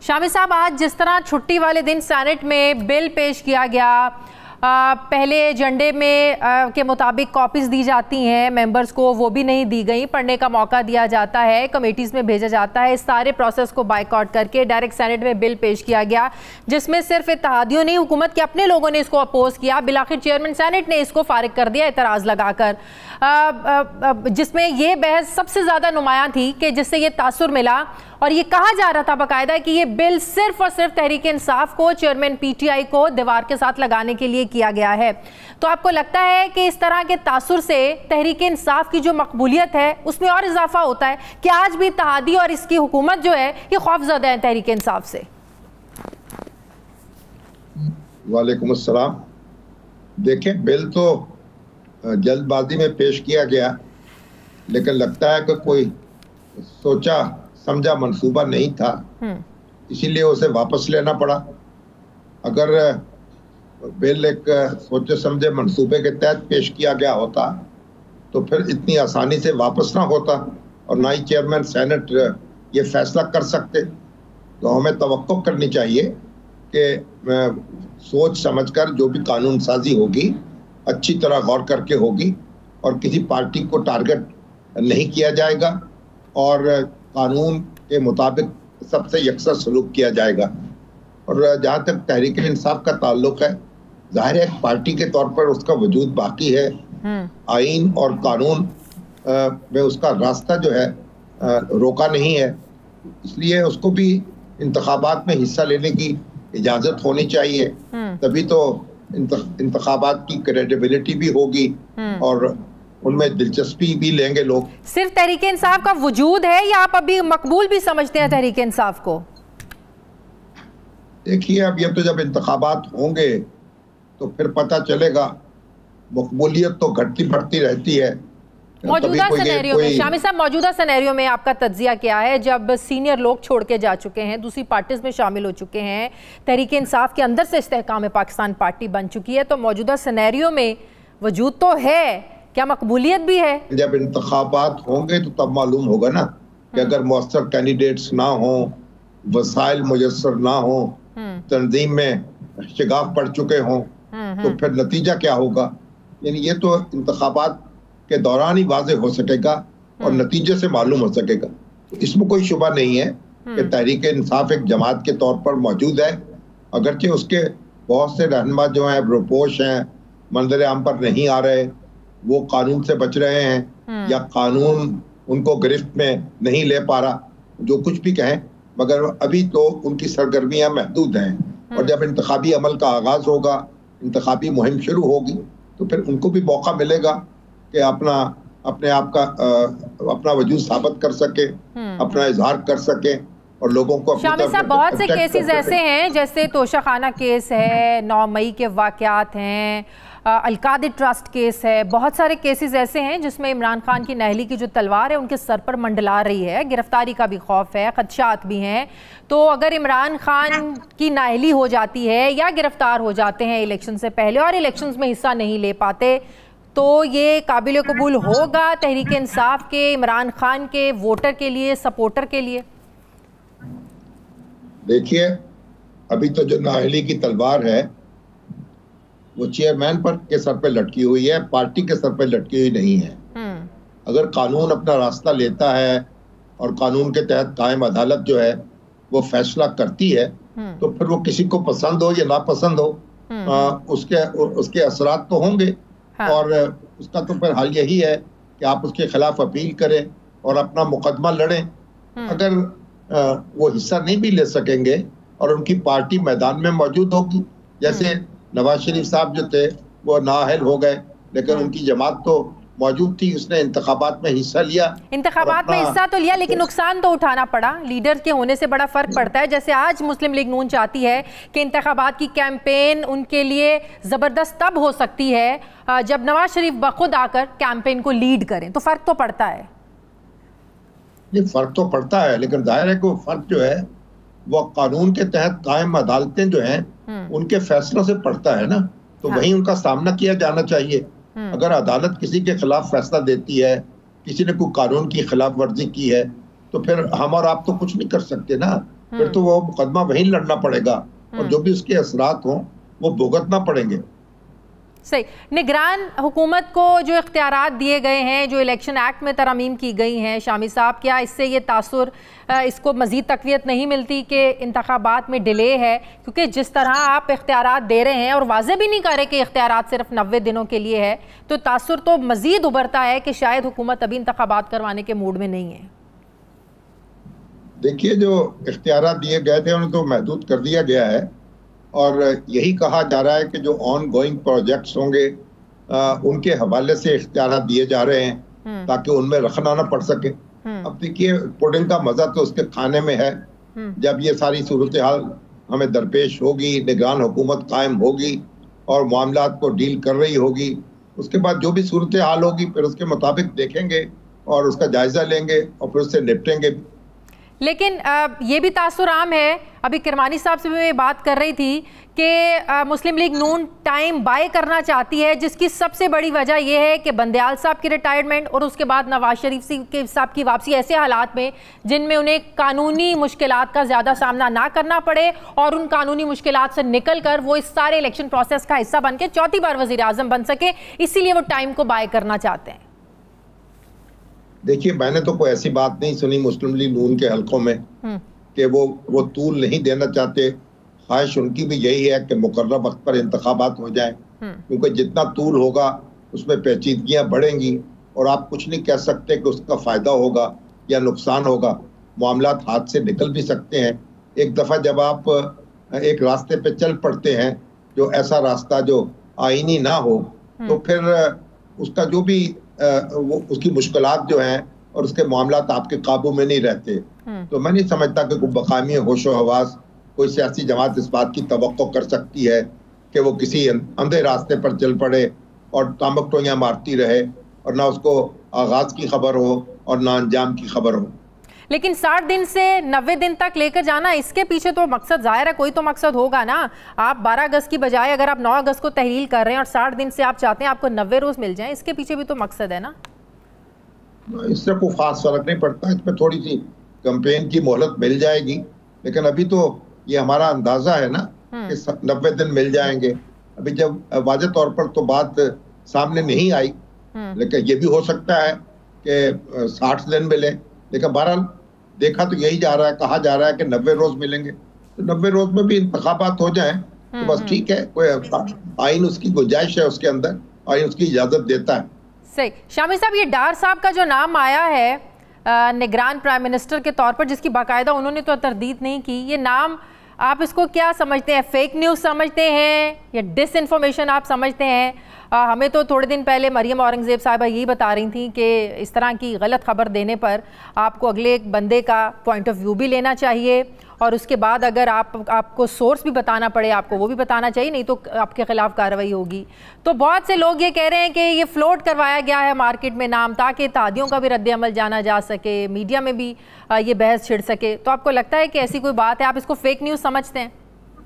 शामिर साहब, आज जिस तरह छुट्टी वाले दिन सेनेट में बिल पेश किया गया, पहले एजेंडे में के मुताबिक कॉपीज दी जाती हैं मेंबर्स को, वो भी नहीं दी गई, पढ़ने का मौका दिया जाता है, कमेटीज़ में भेजा जाता है, इस सारे प्रोसेस को बाइकआउट करके डायरेक्ट सेनेट में बिल पेश किया गया जिसमें सिर्फ इत्तेहादियों ने, हुकूमत के अपने लोगों ने इसको अपोज किया। बिलाखिर चेयरमैन सेनेट ने इसको फारिग कर दिया एतराज़ लगाकर, जिसमें ये बहस सबसे ज़्यादा नुमायां थी कि जिससे ये तासुर मिला और ये कहा जा रहा था बाकायदा कि ये बिल सिर्फ और सिर्फ तहरीक इंसाफ को, चेयरमैन पीटीआई को दीवार के साथ लगाने के लिए किया गया है। तो आपको लगता है कि इस तरह के तासुर से तहरीक इंसाफ की जो मकबूलियत है उसमें और इजाफा होता है कि आज भी इत्तेहादी और इसकी हुकूमत जो है ये खौफजदा है तहरीक इंसाफ से? वालेकुम अस्सलाम। देखें, बिल तो जल्दबाजी में पेश किया गया, लेकिन लगता है कि कोई सोचा समझा मंसूबा नहीं था, इसीलिए उसे वापस लेना पड़ा। अगर बिल एक सोचे समझे मंसूबे के तहत पेश किया गया होता तो फिर इतनी आसानी से वापस ना होता और ना ही चेयरमैन सेनेट ये फैसला कर सकते। तो हमें तवक्को करनी चाहिए कि सोच समझकर जो भी कानून साजी होगी अच्छी तरह गौर करके होगी और किसी पार्टी को टारगेट नहीं किया जाएगा और कानून के मुताबिक सबसे यकसा सलूक किया जाएगा। और जहाँ तक तहरीक इंसाफ का ताल्लुक है, जाहिर है पार्टी के तौर पर उसका वजूद बाकी है, आइन और कानून में उसका रास्ता जो है रोका नहीं है, इसलिए उसको भी इंतखाबात में हिस्सा लेने की इजाज़त होनी चाहिए, तभी तो इंतखाबात की क्रेडिबिलिटी भी होगी और उनमें दिलचस्पी भी लेंगे लोग। सिर्फ तहरीक इंसाफ का वजूद है या आप अभी मकबूल भी समझते हैं तहरीक इंसाफ को? देखिए, अब ये तो जब इंतखाबात होंगे तो फिर पता चलेगा। मकबूलियत तो घटती बढ़ती रहती है। मौजूदा सिनेरियो में शामिर साहब, मौजूदा सिनेरियो में आपका तज्जिया क्या है? जब सीनियर लोग छोड़ के जा चुके हैं, दूसरी पार्टीज में शामिल हो चुके हैं, तहरीक इंसाफ के अंदर से इस्तेहकाम पाकिस्तान पार्टी बन चुकी है, तो मौजूदा सिनेरियो में वजूद तो है, क्या मकबूलियत भी है? जब इंतखाबात होंगे तो तब मालूम होगा ना कि अगर मौसर कैंडिडेट्स ना हो, वसाइल मुयस्सर ना हो, तंजीम में शिगाफ पड़ चुके हों, तो फिर नतीजा क्या होगा? यानी ये तो इंतखाबात के दौरान ही वाज़े हो सकेगा और नतीजे से मालूम हो सकेगा। तो इसमें कोई शुबा नहीं है कि तहरीक इंसाफ एक जमात के तौर पर मौजूद है, अगरचे उसके बहुत से रहनुमा जो हैं रोपोश हैं, मंजर आम पर नहीं आ रहे, वो कानून से बच रहे हैं या कानून उनको गिरफ्त में नहीं ले पा रहा, जो कुछ भी कहें, मगर अभी तो उनकी सरगर्मियां महदूद हैं। और जब इंतखाबी अमल का आगाज होगा, इंतखाबी मुहिम शुरू होगी, तो फिर उनको भी मौका मिलेगा कि अपने आप का अपना वजूद साबित कर सके, अपना इजहार कर सके और लोगों को। शामिर साहब, बहुत से केसेस ऐसे हैं, जैसे तोशा खाना केस है, 9 मई के वाकयात हैं, अलकादिर ट्रस्ट केस है, बहुत सारे केसेस ऐसे हैं जिसमें इमरान खान की नहली की जो तलवार है उनके सर पर मंडला रही है, गिरफ्तारी का भी खौफ है, खदशात भी हैं। तो अगर इमरान खान की नाअहली हो जाती है या गिरफ्तार हो जाते हैं इलेक्शन से पहले और इलेक्शंस में हिस्सा नहीं ले पाते, तो ये काबिल कबूल होगा तहरीक इंसाफ के, इमरान खान के वोटर के लिए, सपोर्टर के लिए? देखिए, अभी तो जो नाअहली की तलवार है वो चेयरमैन पर के सर पे लटकी हुई है, पार्टी के सर पे लटकी हुई नहीं है। अगर कानून अपना रास्ता लेता है और कानून के तहत कायम अदालत जो है वो फैसला करती है, तो फिर वो किसी को पसंद हो या नापसंद हो, उसके असरात तो होंगे। और उसका तो फिर हाल यही है कि आप उसके खिलाफ अपील करें और अपना मुकदमा लड़ें। अगर वो हिस्सा नहीं भी ले सकेंगे और उनकी पार्टी मैदान में मौजूद होगी, जैसे नवाज शरीफ साहब जो थे वो नाअहल हो गए, लेकिन उनकी जमात तो मौजूद थी, उसने इंतखाबात में हिस्सा लिया। इंतखाबात में हिस्सा तो लिया, लेकिन नुकसान तो उठाना पड़ा। लीडर के होने से बड़ा फर्क पड़ता है। जैसे आज मुस्लिम लीग नून चाहती है कि इंतखाबात की कैंपेन उनके लिए जबरदस्त तब हो सकती है जब नवाज शरीफ बखुद आकर कैंपेन को लीड करें, तो फर्क तो पड़ता है। ये फर्क तो पड़ता है, लेकिन जाहिर है कि वो फर्क जो है वो कानून के तहत कायम अदालतें जो हैं उनके फैसलों से पड़ता है ना, तो वहीं उनका सामना किया जाना चाहिए। अगर अदालत किसी के खिलाफ फैसला देती है, किसी ने कोई कानून की खिलाफ वर्जी की है, तो फिर हम और आप तो कुछ नहीं कर सकते ना। फिर तो वो मुकदमा वहीं लड़ना पड़ेगा और जो भी उसके असरात हों वो भुगतना पड़ेंगे। सही। निगरान हुकूमत को जो इख्तियारात दिए गए हैं, जो इलेक्शन एक्ट में तरमीम की गई हैं शामी साहब, क्या इससे ये तासुर इसको मज़ीद तक़वियत नहीं मिलती कि इंतखाबात में डिले है? क्योंकि जिस तरह आप इख्तियारात दे रहे हैं और वाज़े भी नहीं कर रहे कि इख्तियारात सिर्फ 90 दिनों के लिए है, तो तासुर तो मज़ीद उभरता है कि शायद हुकूमत अभी इंतखाबात करवाने के मूड में नहीं है। देखिए, जो इख्तियारात दिए गए थे उन्हें तो महदूद कर दिया गया है और यही कहा जा रहा है कि जो ऑन गोइंग प्रोजेक्ट्स होंगे उनके हवाले से इख्तियारात दिए जा रहे हैं ताकि उनमें रखना ना पड़ सके। अब देखिए, पुडिंग का मजा तो उसके खाने में है। जब ये सारी सूरत हाल हमें दरपेश होगी, निगरान हुकूमत कायम होगी और मामलात को डील कर रही होगी, उसके बाद जो भी सूरत हाल होगी फिर उसके मुताबिक देखेंगे और उसका जायजा लेंगे और फिर उससे निपटेंगे। लेकिन ये भी तासुर आम है, अभी किरमानी साहब से भी मैं बात कर रही थी कि मुस्लिम लीग नून टाइम बाय करना चाहती है, जिसकी सबसे बड़ी वजह यह है कि बंदयाल साहब की रिटायरमेंट और उसके बाद नवाज शरीफ साहब की वापसी ऐसे हालात में जिनमें उन्हें कानूनी मुश्किलात का ज़्यादा सामना ना करना पड़े और उन कानूनी मुश्किलात से निकल कर वो इस सारे इलेक्शन प्रोसेस का हिस्सा बन के चौथी बार वज़ीर आज़म बन सके, इसीलिए वो टाइम को बाय करना चाहते हैं। देखिए, मैंने तो कोई ऐसी बात नहीं सुनी मुस्लिम लीग नून के हलकों में कि वो तूल नहीं देना चाहते। ख्वाहिश उनकी भी यही है कि मुकर्रर वक्त पर इंतखाबात हो जाएं, क्योंकि जितना तूल होगा उसमें पेचीदगियां बढ़ेंगी और आप कुछ नहीं कह सकते कि उसका फायदा होगा या नुकसान होगा। मामलात हाथ से निकल भी सकते हैं। एक दफा जब आप एक रास्ते पे चल पड़ते हैं, जो ऐसा रास्ता जो आईनी ना हो, तो फिर उसका जो भी वो उसकी मुश्किलात जो हैं और उसके मामलात आपके काबू में नहीं रहते। तो मैं नहीं समझता कि कोई बकामी होशो हवास कोई सियासी जमात इस बात की तवक्को कर सकती है कि वो किसी अंधे रास्ते पर चल पड़े और तामकटोइयाँ मारती रहे और ना उसको आगाज की खबर हो और ना अंजाम की खबर हो। लेकिन 60 दिन से 90 दिन तक लेकर जाना, इसके पीछे तो मकसद जाहिर है, कोई तो मकसद होगा ना। आप 12 अगस्त की बजाय अगर आप 9 अगस्त को तहरील कर रहे हैं और 60 दिन से आप चाहते हैं आपको 90 रोज मिल जाएं, इसके पीछे भी तो मकसद है ना। इससे कोई खास फर्क नहीं पड़ता। इसमें थोड़ी सी कैंपेन की मोहलत मिल जाएगी, लेकिन अभी तो ये हमारा अंदाजा है ना कि 90 दिन मिल जाएंगे। अभी जब वाज़ेह तौर पर तो बात सामने नहीं आई, लेकिन ये भी हो सकता है कि 60 दिन मिले। लेकिन बहरहाल देखा तो यही जा रहा है, कहा जा रहा है कि 90 रोज मिलेंगे, तो 90 रोज में भी इंतखाबात हो जाएं तो बस ठीक है। कोई आइन उसकी गुंजाइश है उसके अंदर, आइन उसकी इजाजत देता है। सही। शामी साहब, ये डार साहब का जो नाम आया है निगरान प्राइम मिनिस्टर के तौर पर, जिसकी बाकायदा उन्होंने तो तरदीद नहीं की, ये नाम आप इसको क्या समझते हैं? फेक न्यूज़ समझते हैं या डिसइंफॉर्मेशन आप समझते हैं? हमें तो थोड़े दिन पहले मरियम औरंगज़ेब साहिबा यही बता रही थी कि इस तरह की गलत खबर देने पर आपको अगले एक बंदे का पॉइंट ऑफ व्यू भी लेना चाहिए और उसके बाद अगर आपको सोर्स भी बताना पड़े आपको वो भी बताना चाहिए, नहीं तो आपके खिलाफ कार्रवाई होगी। तो बहुत से लोग ये कह रहे हैं कि ये फ्लोट करवाया गया है मार्केट में नाम, ताकि इत्तेहादियों का भी रद्द अमल जाना जा सके, मीडिया में भी ये बहस छिड़ सके। तो आपको लगता है कि ऐसी कोई बात है? आप इसको फेक न्यूज़ समझते हैं?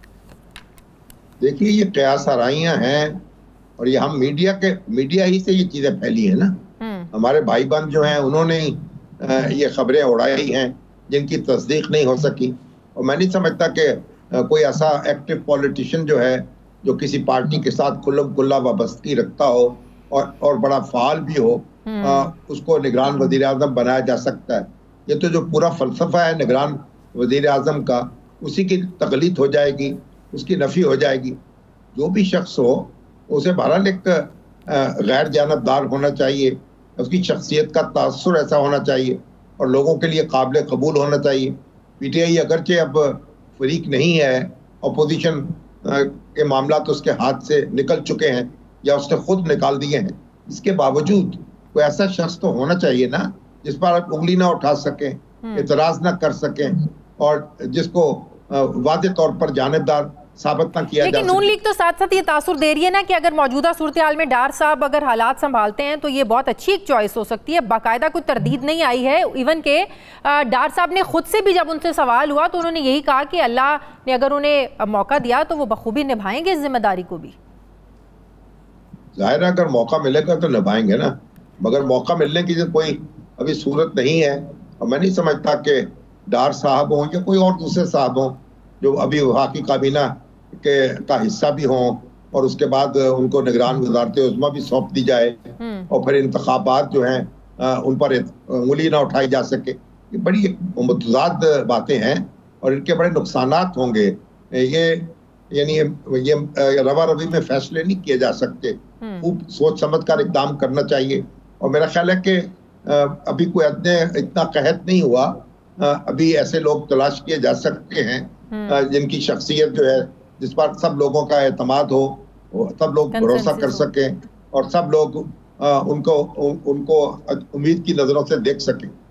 देखिए, ये कयास आराइयाँ हैं और ये हम मीडिया ही से ये चीजें फैली है ना। हमारे भाई बहन जो हैं उन्होंने ये खबरें उड़ाई हैं जिनकी तस्दीक नहीं हो सकी। और मैं नहीं समझता कि कोई ऐसा एक्टिव पॉलिटिशियन जो है जो किसी पार्टी के साथ खुल्लम खुल्ला वाबस्तगी रखता हो और बड़ा फाल भी हो, उसको निगरान वजीर आज़म बनाया जा सकता है। ये तो जो पूरा फलसफा है निगरान वजीर आज़म का, उसी की तकलीद हो जाएगी, उसकी नफ़ी हो जाएगी। जो भी शख्स हो उसे बहरहाल एक गैर जानबदार होना चाहिए, उसकी शख्सियत का तासुर ऐसा होना चाहिए और लोगों के लिए काबिल कबूल होना चाहिए। पीटीआई अगरचे अब फरीक नहीं है, अपोजिशन के मामला तो उसके हाथ से निकल चुके हैं या उसने खुद निकाल दिए हैं, इसके बावजूद कोई ऐसा शख्स तो होना चाहिए ना जिस पर आप उंगली ना उठा सकें, इतराज ना कर सकें और जिसको वाज़ेह तौर पर जानिबदार साबित ना किया। लेकिन नून लीग तो साथ साथ ये तासुर दे रही है ना कि अगर मौजूदा सूरत हाल में डार साहब अगर हालात संभालते हैं तो ये बहुत अच्छी एक चॉइस हो सकती है। बाकायदा कोई तरदीद नहीं आई है। इवन के डार साहब ने खुद से भी जब उनसे सवाल हुआ तो उन्होंने यही कहा कि अल्लाह ने अगर उन्हें मौका दिया तो वो बखूबी निभाएंगे इस जिम्मेदारी को भी। जाहिर है अगर मौका मिलेगा तो निभाएंगे ना, मगर मौका मिलने की कोई अभी सूरत नहीं है और मैं नहीं समझता कि डार साहब हों या कोई और दूसरे साहब हों जो अभी वफाकी काबीना का हिस्सा भी हों, और उसके बाद उनको निगरान वज़ारत उज़्मा भी सौंप दी जाए, और फिर इंतखाबात जो हैं उन पर उंगली ना उठाई जा सके। ये बड़ी मुतज़ाद बातें हैं और इनके बड़े नुकसानात होंगे। ये यानी ये रवा रवी में फैसले नहीं किए जा सकते, खूब सोच समझ कर इकदाम करना चाहिए। और मेरा ख्याल है कि अभी कोई इतना कहत नहीं हुआ, अभी ऐसे लोग तलाश किए जा सकते हैं जिनकी शख्सियत जो है, जिस पर सब लोगों का एतमाद हो, सब लोग भरोसा कर सकें और सब लोग उनको उम्मीद की नजरों से देख सकें।